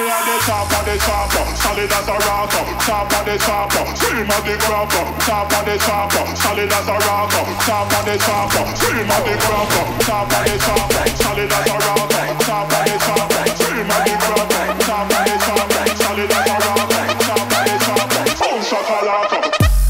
at the top of the chopper, solid as a rocker. Top of the chopper, scream of the cropper. Top of the chopper, solid as a rocker. Top of the chopper, scream of the cropper. Top of the chopper, solid as a rocker. Top of the chopper, scream of the cropper. Top of the chopper, solid as a rocker. Top of the chopper, boom shakalaka.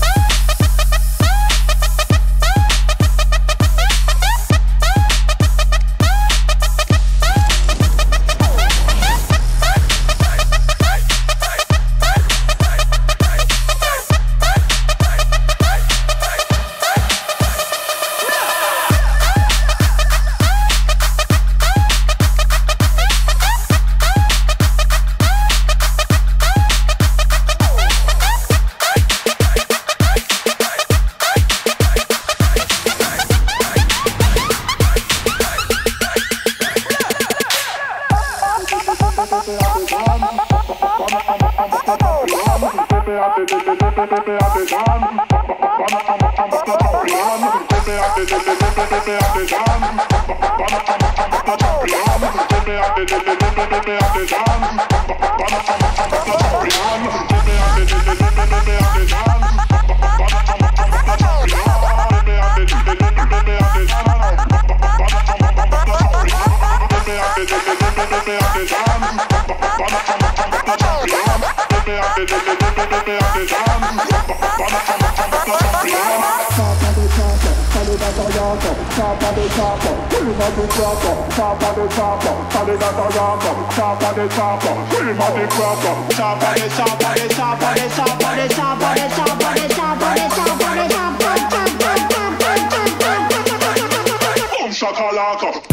Shakalaka.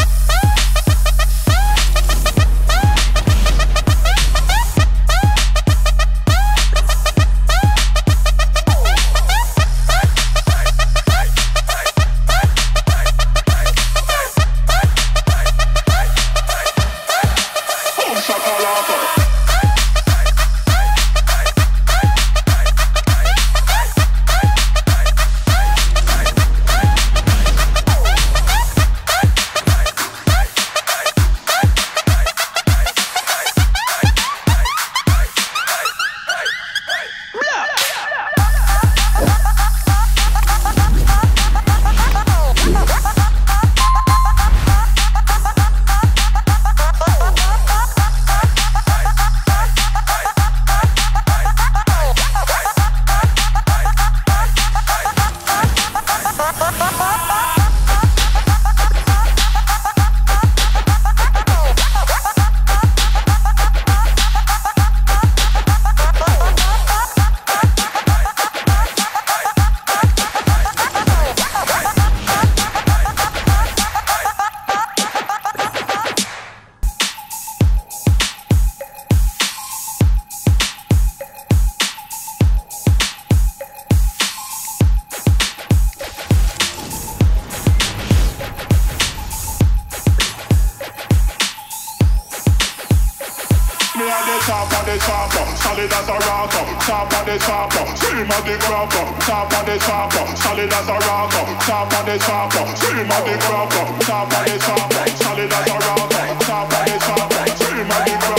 Top of the chopper, solid as a rocker. Top of the chopper, scream of the cropper. Top of the chopper, solid as a rocker. Top of the chopper, scream of the cropper. Top of the chopper, solid as a rocker. Top of the chopper, scream of the cropper.